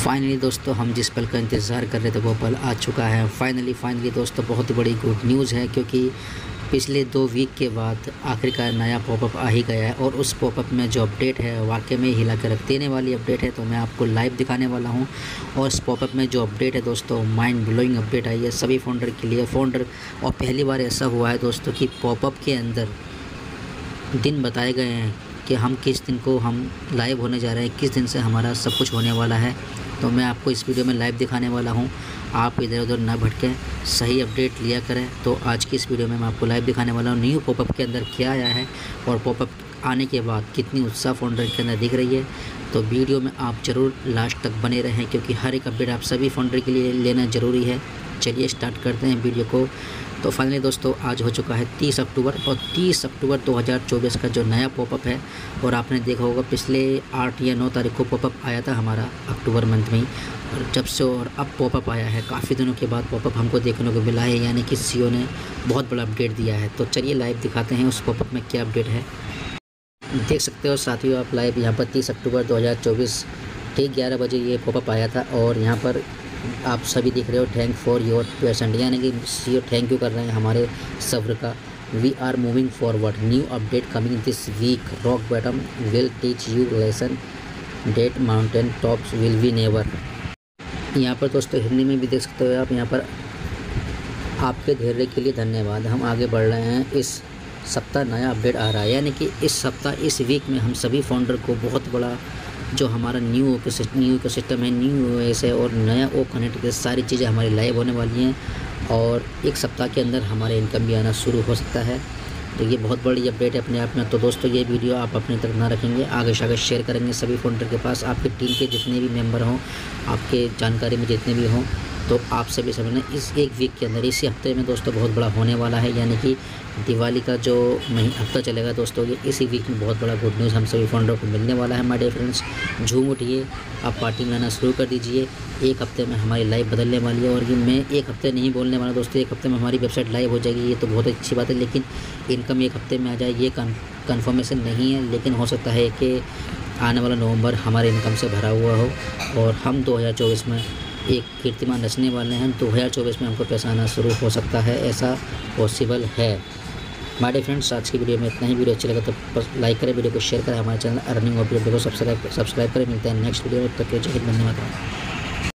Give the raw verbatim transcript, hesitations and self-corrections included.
Finally दोस्तों, हम जिस पल का इंतज़ार कर रहे थे वो पल आ चुका है। फाइनली फाइनली दोस्तों, बहुत ही बड़ी गुड न्यूज़ है क्योंकि पिछले दो वीक के बाद आखिरकार नया पॉपअप आ ही गया है। और उस पॉपअप में जो अपडेट है वाकई में हिला कर रख देने वाली अपडेट है, तो मैं आपको लाइव दिखाने वाला हूं। और इस पॉपअप में जो अपडेट है दोस्तों, माइंड ब्लोइंग अपडेट आई है सभी फाउंडर के लिए। फाउंडर और पहली बार ऐसा हुआ है दोस्तों कि पॉपअप के अंदर दिन बताए गए हैं कि हम किस दिन को हम लाइव होने जा रहे हैं, किस दिन से हमारा सब कुछ होने वाला है। तो मैं आपको इस वीडियो में लाइव दिखाने वाला हूं। आप इधर उधर ना भटकें, सही अपडेट लिया करें। तो आज की इस वीडियो में मैं आपको लाइव दिखाने वाला हूं न्यू पॉपअप के अंदर क्या आया है और पॉपअप आने के बाद कितनी उत्साह फाउंडर के अंदर दिख रही है। तो वीडियो में आप ज़रूर लास्ट तक बने रहें क्योंकि हर एक अपडेट आप सभी फाउंडर के लिए लेना ज़रूरी है। चलिए स्टार्ट करते हैं वीडियो को। तो फाइनली दोस्तों, आज हो चुका है तीस अक्टूबर और तीस अक्टूबर दो हज़ार चौबीस का जो नया पॉपअप है। और आपने देखा होगा पिछले आठ या नौ तारीख को पॉपअप आया था हमारा अक्टूबर मंथ में ही। और जब से और अब पॉपअप आया है, काफ़ी दिनों के बाद पॉपअप हमको देखने को मिला है, यानी कि सीईओ ने बहुत बड़ा अपडेट दिया है। तो चलिए लाइव दिखाते हैं उस पॉपअप में क्या अपडेट है। देख सकते हो साथियों आप लाइव यहाँ पर तीस अक्टूबर दो हज़ार चौबीस ठीक ग्यारह बजे ये पॉपअप आया था। और यहाँ पर आप सभी देख रहे हो थैंक फॉर योर पेशेंट, यानी कि सीईओ थैंक यू कर रहे हैं हमारे सब्र का। We are moving forward, new update coming this week, rock bottom will teach you lesson that mountain tops will be never. यहाँ पर दोस्तों हिंदी में भी देख सकते हो आप। यहाँ पर आपके धैर्य के लिए धन्यवाद, हम आगे बढ़ रहे हैं। इस सप्ताह नया अपडेट आ रहा है, यानी कि इस सप्ताह इस वीक में हम सभी फाउंडर को बहुत बड़ा जो हमारा न्यू न्यू इको सिस्टम है, न्यू ओएस है और नया ओ कनेक्ट, सारी चीज़ें हमारी लाइव होने वाली हैं। और एक सप्ताह के अंदर हमारे इनकम भी आना शुरू हो सकता है। तो ये बहुत बड़ी अपडेट है अपने आप में। तो दोस्तों ये वीडियो आप अपने तक ना रखेंगे, आगे से आगे शेयर करेंगे सभी फाउंडर के पास। आपकी टीम के जितने भी मेंबर हों, आपके जानकारी में जितने भी हों, तो आप सभी समझना इस एक वीक के अंदर, इसी हफ्ते में दोस्तों बहुत बड़ा होने वाला है। यानी कि दिवाली का जो महीना हफ्ता चलेगा दोस्तों, ये इसी वीक में बहुत बड़ा गुड न्यूज़ हम सभी फाउंडर को मिलने वाला है। माय डियर फ्रेंड्स, झूम उठिए, आप पार्टी मनाना शुरू कर दीजिए। एक हफ्ते में हमारी लाइव बदलने वाली है। और ये मैं एक हफ्ते नहीं बोलने वाला दोस्तों, एक हफ्ते में हमारी वेबसाइट लाइव हो जाएगी, ये तो बहुत अच्छी बात है। लेकिन इनकम एक हफ्ते में आ जाए ये कन्फर्मेशन नहीं है, लेकिन हो सकता है कि आने वाला नवंबर हमारे इनकम से भरा हुआ हो और हम दो हज़ार चौबीस में एक कीर्तिमान रचने वाले हैं। दो हज़ार चौबीस में हमको पैसा आना शुरू हो सकता है, ऐसा पॉसिबल है। माय डियर फ्रेंड्स, आज की वीडियो में इतना ही। वीडियो अच्छी लगा तो बस लाइक करें, वीडियो को शेयर करें, हमारे चैनल अर्निंग और वीडियो को सब्सक्राइब सब्सक्राइब करें। मिलते हैं नेक्स्ट वीडियो में, तब तक के लिए जय हिंद, धन्यवाद।